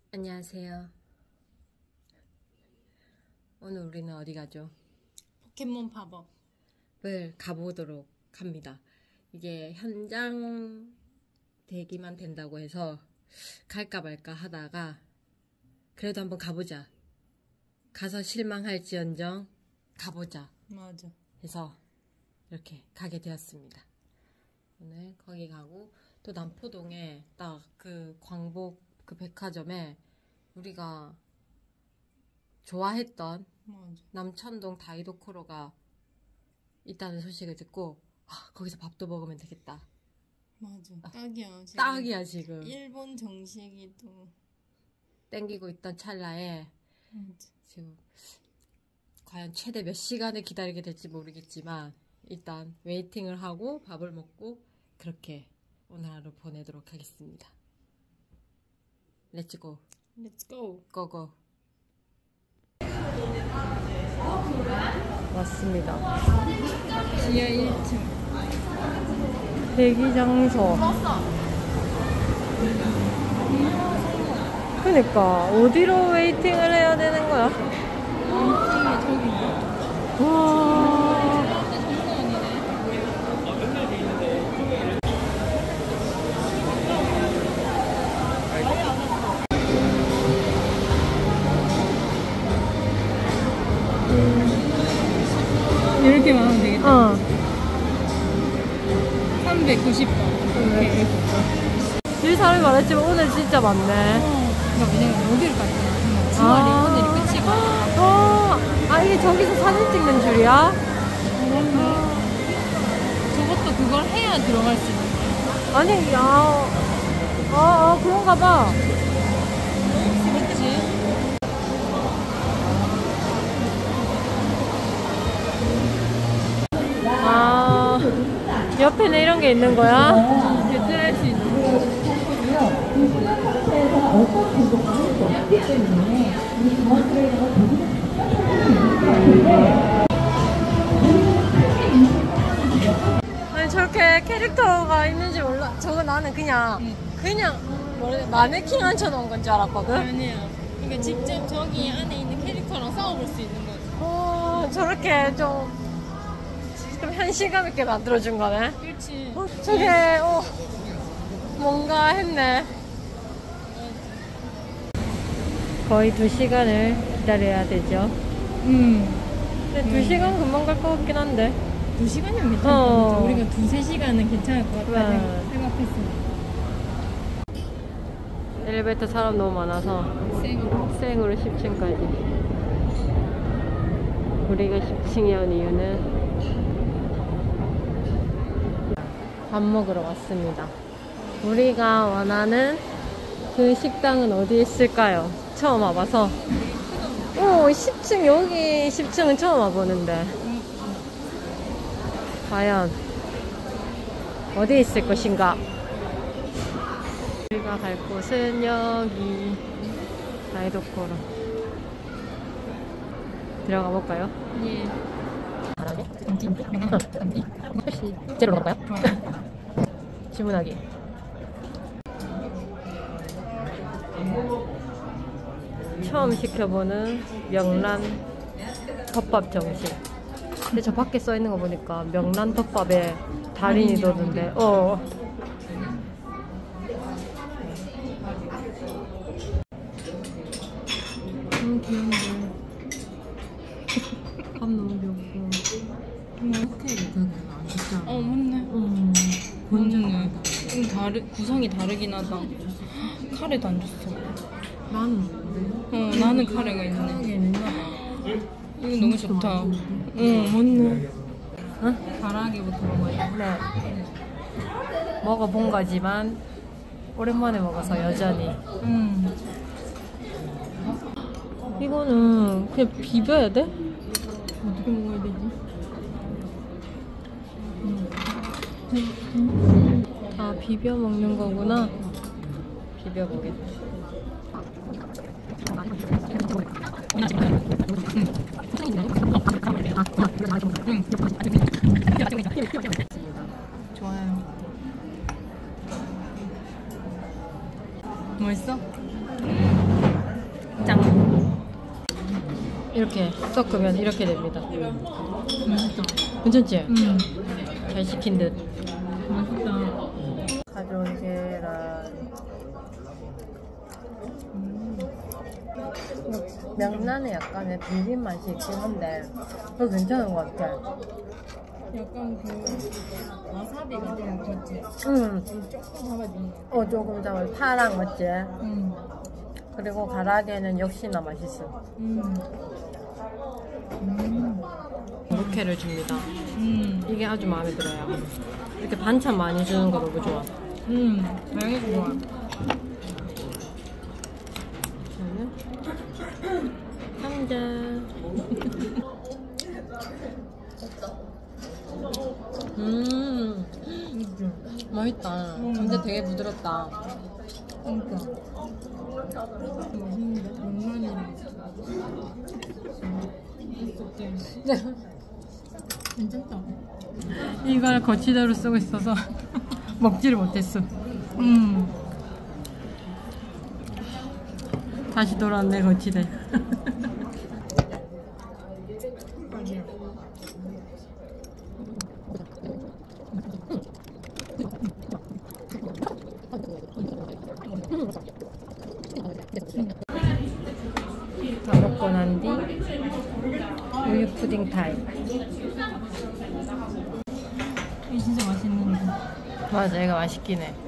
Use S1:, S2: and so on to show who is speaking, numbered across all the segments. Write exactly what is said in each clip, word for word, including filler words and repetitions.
S1: 안녕하세요. 오늘 우리는 어디 가죠?
S2: 포켓몬 팝업을
S1: 가보도록 합니다. 이게 현장 대기만 된다고 해서 갈까 말까 하다가 그래도 한번 가보자. 가서 실망할지언정 가보자.
S2: 맞아.
S1: 해서 이렇게 가게 되었습니다. 오늘 거기 가고 또 남포동에 딱 그 광복 그 백화점에 우리가 좋아했던
S2: 맞아.
S1: 남천동 다이도코로가 있다는 소식을 듣고 아, 거기서 밥도 먹으면 되겠다.
S2: 맞아. 딱이야. 지금
S1: 딱이야 지금.
S2: 일본 정식이 또
S1: 땡기고 있던 찰나에
S2: 맞아.
S1: 지금 과연 최대 몇 시간을 기다리게 될지 모르겠지만 일단 웨이팅을 하고 밥을 먹고 그렇게 오늘 하루 보내도록 하겠습니다. 렛츠고.
S2: 렛츠고.
S1: 고고. 왔습니다.
S2: 지하 일 층
S1: 대기 장소. 그니까 어디로 웨이팅을 해야 되는 거야?
S2: 웨이팅이 저기.
S1: 와.
S2: 이렇게 많으면 되겠다.
S1: 어.
S2: 삼백구십 번.
S1: 네. 일 사람이 많았지만 오늘 진짜 많네.
S2: 어. 그러니까 왜냐면 여기를 갔잖아. 주말이
S1: 아.
S2: 오늘이 끝이고.
S1: 어. 아 이게 저기서 사진 찍는 줄이야?
S2: 어, 저것도 그걸 해야 들어갈 수 있는 거야.
S1: 아니 야. 아, 아 그런가 봐.
S2: 그렇지.
S1: 아 옆에는 이런 게 있는 거야?
S2: 배틀할 수 있는 거.
S1: 아니 저렇게 캐릭터가 있는지 몰라. 저거 나는 그냥
S2: 응.
S1: 그냥 뭐래 마네킹 앉혀놓은 건 줄 알았거든.
S2: 아니야. 그러니까 직접 저기 안에 있는 캐릭터랑 싸워볼 수 있는 거지.
S1: 어 저렇게 좀 좀 현실감 있게 만들어준 거네.
S2: 그렇지.
S1: 어, 저게 어 뭔가 했네. 거의 두 시간을 기다려야 되죠.
S2: 음.
S1: 근데 두
S2: 음.
S1: 시간 금방 갈 것 같긴 한데.
S2: 두 시간이면 괜찮을 것
S1: 어.
S2: 같아. 우리가 두세 시간은 괜찮을 것 같다
S1: 네.
S2: 생각했어.
S1: 엘리베이터 사람 너무 많아서
S2: 쌩.
S1: 생으로 십 층까지. 우리가 십 층에 온 이유는 밥 먹으러 왔습니다. 우리가 원하는 그 식당은 어디에 있을까요? 처음 와봐서. 오, 십 층, 여기 십 층은 처음 와보는데. 과연 어디에 있을 것인가? 우리가 갈 곳은 여기 다이도코로. 들어가 볼까요?
S2: 예.
S1: 혹시 제로 넣을까요? 주문하기. 처음 시켜보는 명란 덮밥 정식. 근데 저 밖에 써있는 거 보니까 명란 덮밥에 달인이 넣는데 어. 너무 귀여운데. 밥 너무 귀엽고. 호텔이 되게 안 좋잖아.
S2: 어 맞네.
S1: 음.
S2: 완전히 좀 다르 구성이 다르긴 하다. 카레도 안 줬어.
S1: 나는 없는데.
S2: 어 나는 카레가 있네.
S1: 카레는 있나 봐.
S2: 이거 너무 좋다. 응 맞네.
S1: 응?
S2: 가라아게부터 먹어야 돼.
S1: 네. 먹어본 거지만 오랜만에 먹어서 여전히.
S2: 응.
S1: 이거는 그냥 비벼야 돼?
S2: 어떻게 먹어야 되지?
S1: 아 비벼 먹는 거구나. 비벼 보겠다.
S2: 좋아요. 맛있어?
S1: 이렇게 섞으면 이렇게 됩니다.
S2: 맛있다.
S1: 괜찮지?
S2: 음.
S1: 잘 시킨 듯.
S2: 맛있다.
S1: 가져온 계란. 음. 명란에 약간의 비린 맛이 있긴 한데 그거 괜찮은 것 같아.
S2: 약간 그 와사비 같은 거 같지?
S1: 응.
S2: 좀 조금 잡아주는 거.
S1: 어 조금 더 파랑 맞지?
S2: 음.
S1: 그리고 가라게는 역시나 맛있어.
S2: 음. 음.
S1: 육회를 줍니다.
S2: 음.
S1: 이게 아주 마음에 들어요. 이렇게 반찬 많이 주는 거 너무 좋아.
S2: 음. 많이 좋아.
S1: 저는 한 음, 맛있다.
S2: 음.
S1: 근데 되게 부드럽다.
S2: 그러니까. 맛있는데? 명란이랑.
S1: 네.
S2: 괜찮다.
S1: 이걸 거치대로 쓰고 있어서 먹지를 못했어.
S2: 음.
S1: 다시 돌아왔네 거치대. 다 먹고 난 뒤 우유 푸딩 타임.
S2: 이게 진짜 맛있는데.
S1: 맞아, 얘가 맛있긴 해.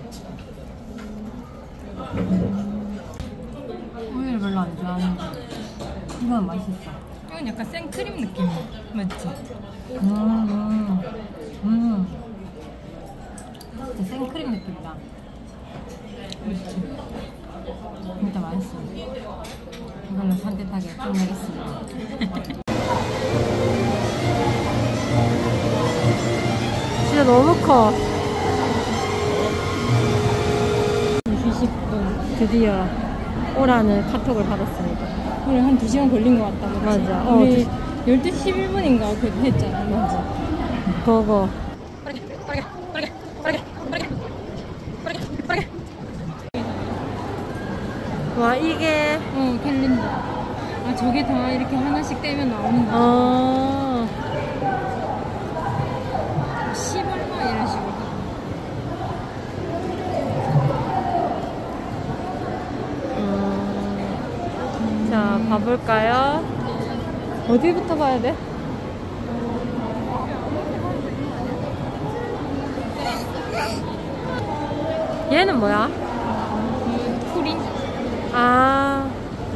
S1: 우유를 별로 안 좋아하는데 이건 맛있어.
S2: 이건 약간 생크림 느낌이야. 맞지?
S1: 음, 음, 음. 진짜 생크림 느낌이다.
S2: 그렇지.
S1: 진짜 맛있어. 이걸로 산뜻하게 끝내겠습니다. 진짜 너무 커.
S2: 이십 분.
S1: 드디어 오라는 카톡을 받았습니다.
S2: 우리 한 두 시간 걸린 것 같다. 그치?
S1: 맞아. 어,
S2: 우리
S1: 두-
S2: 열두 시 십일 분인가 그거 했잖아.
S1: 맞아. 그거. 와, 이게.
S2: 어, 캘린더. 아, 저게 다 이렇게 하나씩 떼면 나오는 거야.
S1: 어.
S2: 십 얼마 이런 식으로.
S1: 음. 자, 봐볼까요? 어디부터 봐야 돼? 얘는 뭐야?
S2: 그 풀인?
S1: 아.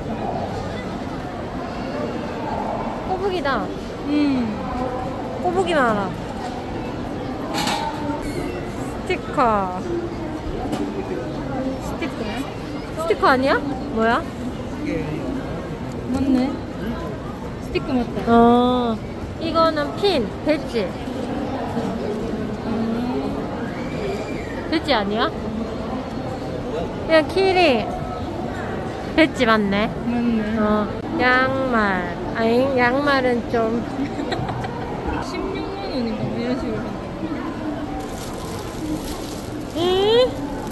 S1: 꼬북이다.
S2: 음.
S1: 꼬북이만 알아. 스티커.
S2: 스티커야?
S1: 스티커 아니야? 뭐야?
S2: 맞네. 스티커 맞다.
S1: 어. 이거는 핀, 배지.
S2: 음.
S1: 배지 아니야? 그냥 키링. 배지 맞네.
S2: 맞네.
S1: 어. 양말. 아니, 양말은 좀.
S2: 십육만 원인가 뭐 이런 식으로 한다.
S1: 응?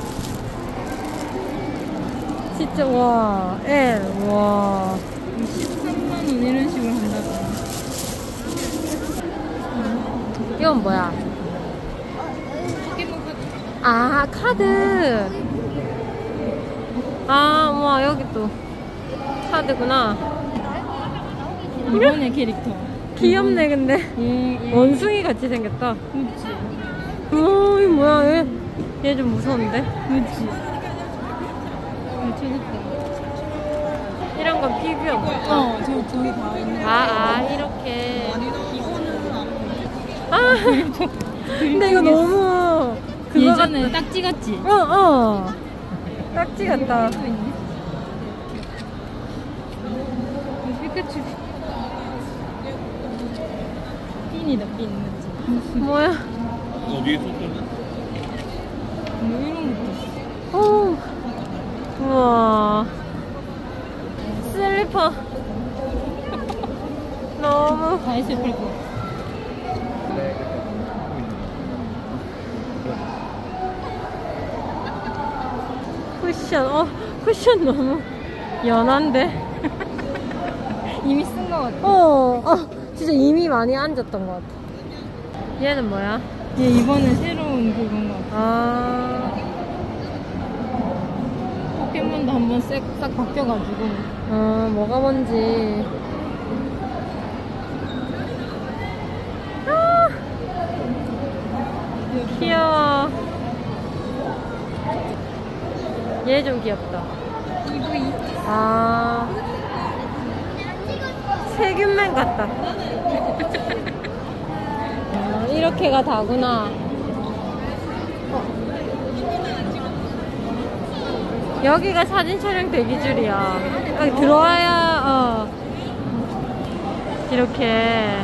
S1: 진짜, 와. L, 와.
S2: 십삼만 원 이런 식으로 한다고.
S1: 이건 뭐야?
S2: 포켓몬 카드.
S1: 아, 카드. 아, 와, 여기 또 카드구나.
S2: 이번에 캐릭터.
S1: 귀엽네, 근데.
S2: 예, 예.
S1: 원숭이 같이 생겼다.
S2: 그치.
S1: 오, 이 뭐야, 얘. 얘 좀 무서운데?
S2: 그치. 아, 저것도.
S1: 이런 건 피규어. 뭐야?
S2: 어, 저, 저기 다 있는 거.
S1: 아, 아, 이렇게. 아, 근데 이거 너무. 그거
S2: 예전에
S1: 같다.
S2: 딱지 같지?
S1: 어, 어. 딱지 같다.
S2: 또 있네. 피카츄. 핀이다, 핀. 맞지?
S1: 뭐야?
S3: 어디에 쏟았나?
S2: 뭐 이런 것도 있어.
S1: 오. 우와. 슬리퍼. 너무.
S2: 다 했을 걸 거.
S1: 쿠션. 어, 쿠션 너무 연한데?
S2: 이미 쓴 거 같아.
S1: 어, 어, 진짜 이미 많이 앉았던 것 같아. 얘는 뭐야?
S2: 얘 이번에 새로운 그건 거 같아.
S1: 아,
S2: 포켓몬도 한번 싹, 싹 바뀌어가지고.
S1: 어, 뭐가 뭔지. 아, 귀여워. 얘 좀 귀엽다.
S2: 이브이.
S1: 아, 세균맨 같다. 아, 이렇게가 다구나. 어. 여기가 사진 촬영 대기줄이야. 여기 들어와야 어. 이렇게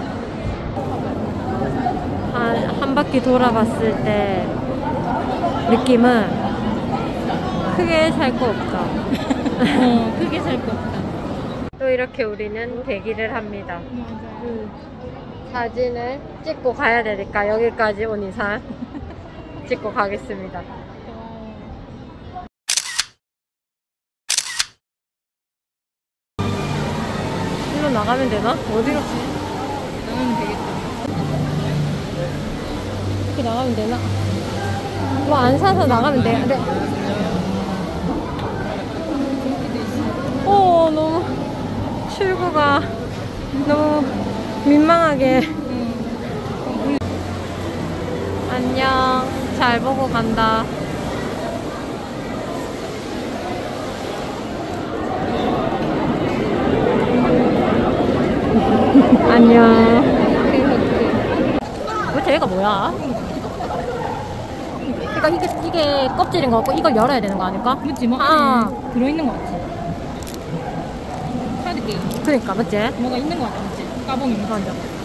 S1: 한, 한 바퀴 돌아봤을 때 느낌은 크게 살 거 없다.
S2: 어, 크게 살 거 없다.
S1: 또 이렇게 우리는 대기를 합니다.
S2: 맞아요.
S1: 음, 사진을 찍고 가야 되니까 여기까지 온 이상 찍고 가겠습니다. 일로 나가면 되나? 어디로?
S2: 나가면 되겠다.
S1: 이렇게 나가면 되나? 뭐 안 사서 나가면 돼. 네. 오, 너무 출구가 너무 민망하게.
S2: 응.
S1: 안녕. 잘 보고 간다. 안녕. 왜 얘가 뭐야? 그러니까 이게, 이게 껍질인 거 같고 이걸 열어야 되는 거 아닐까?
S2: 그치, 뭐
S1: 아.
S2: 안에 들어있는 거 같지? 카드 게임.
S1: 그러니까 맞지?
S2: 뭐가 있는 거 같아, 맞지? 까봉이.
S1: 맞아.